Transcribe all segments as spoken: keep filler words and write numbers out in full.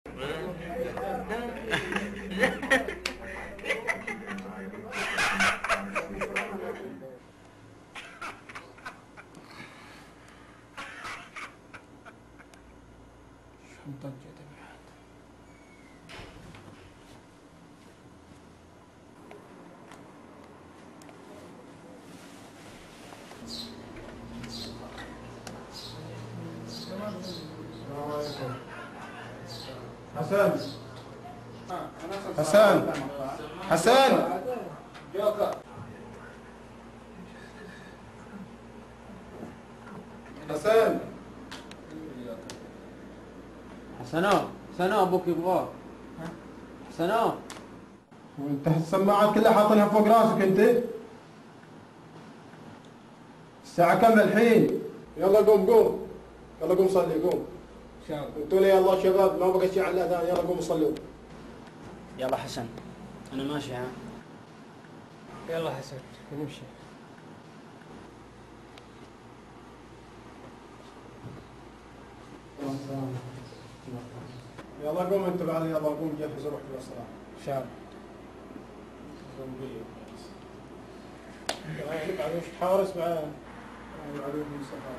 حسن حسن حسن حسن حسنا حسنا ابوك يبغاك. حسنا وانت السماعات كلها حاطنها فوق راسك انت. الساعة كم الحين؟ يلا قوم قوم يلا قوم صلي قوم. قلتوا لي يلا شباب ما بقى شيء على الاذان، يلا قوموا صلوا. يلا حسن انا ماشي. ها يلا حسن نمشي. يلا قوم انت بعد، يلا قوم جهز روح للصلاة. ان شاء الله. قوم قل يلا بعد وش تحارس بعد العدو من السفارة.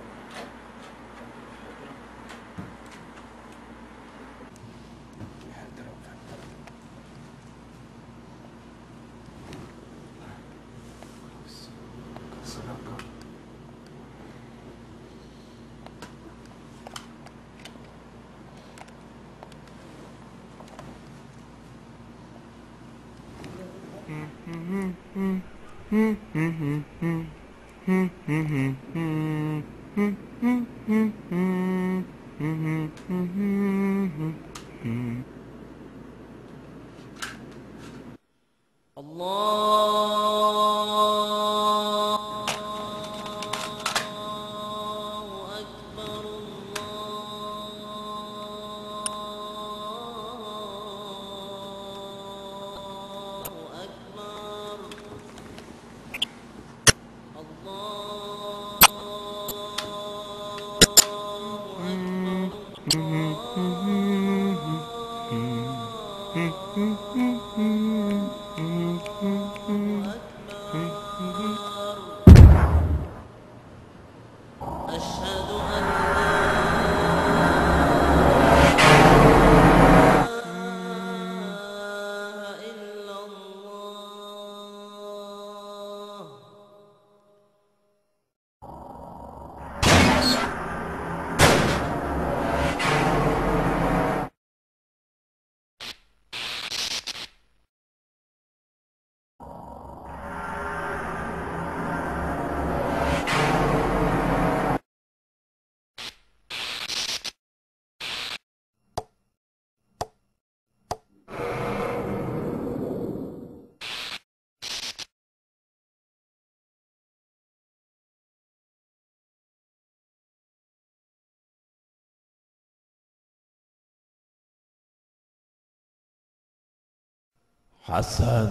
حسن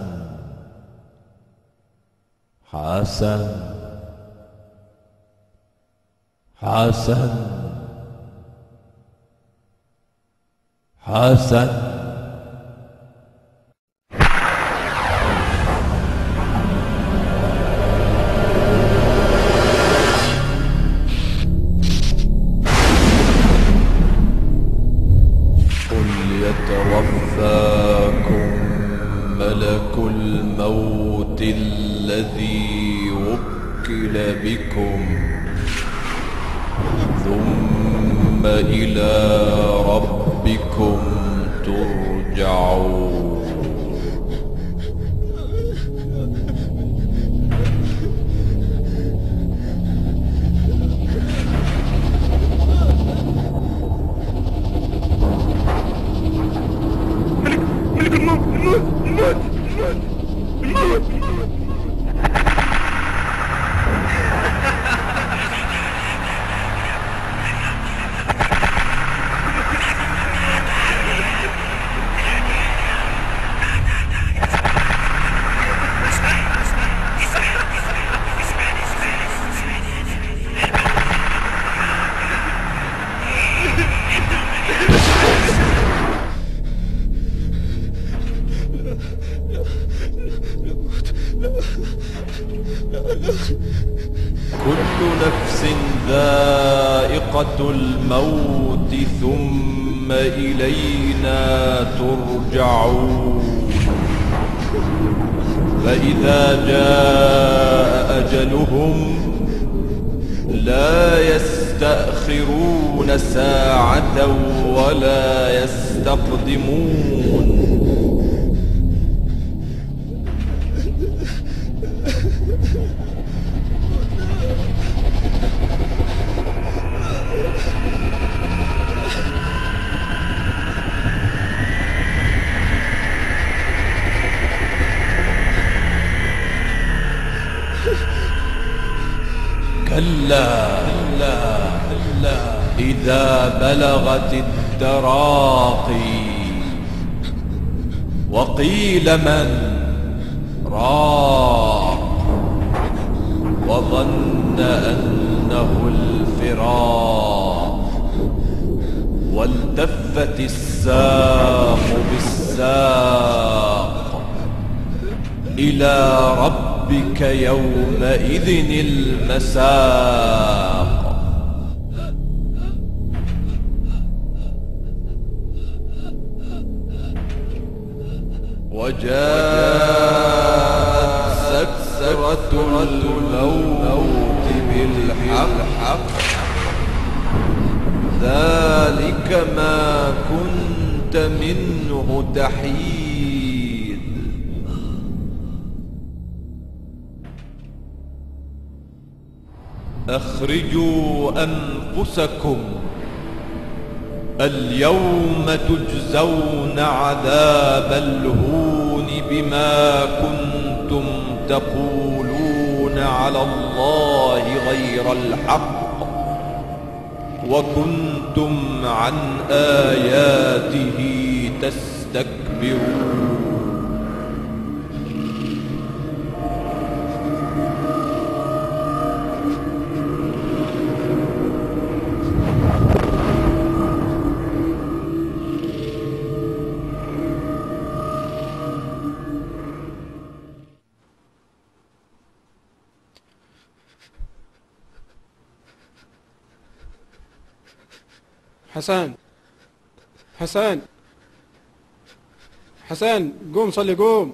حسن حسن حسن قل يتوفاكم ملك الموت الذي وكل بكم ثم إلى ربكم ترجعون. ملك الموت الموت الموت الموت الموت سكرة الموت ثم إلينا ترجعون فإذا جاء أجلهم لا يستأخرون ساعة ولا يستقدمون. كلا إذا بلغت التراقي وقيل من راق وظن أنه الفراق والتفت الساق بالساق إلى ربك يومئذ المساق. وجاءت سكرة الموت بالحق ذلك ما كنت منه تحيد. أخرجوا أنفسكم اليوم تجزون عذاب الهون بما كنتم تقولون على الله غير الحق وكنتم عن آياته تستكبرون. حسن حسن حسن قوم صلي قوم،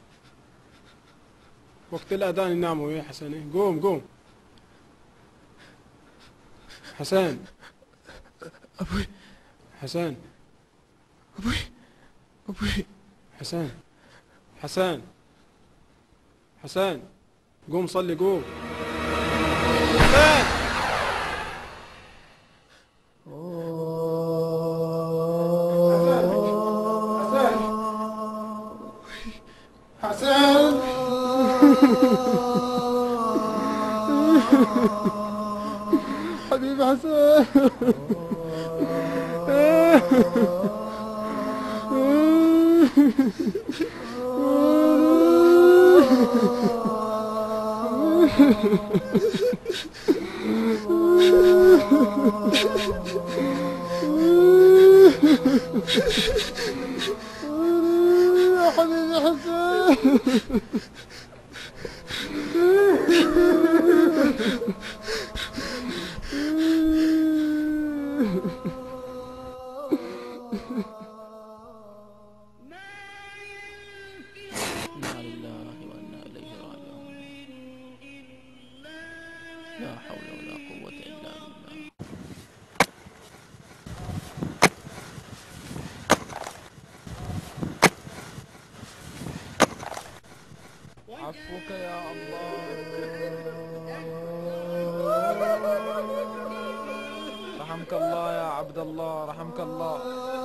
وقت الأذان يناموا يا حسن. قوم قوم حسن. أبوي حسن أبوي أبوي حسن حسن حسن قوم صلي قوم حسن. حسن حبيبي حسن. يا حبيبي حسن. إنا لله وإنا إليه راجعون. لا حول ولا قوة إلا بالله. عفوك يا الله. رحمك الله يا عبد الله، رحمك الله.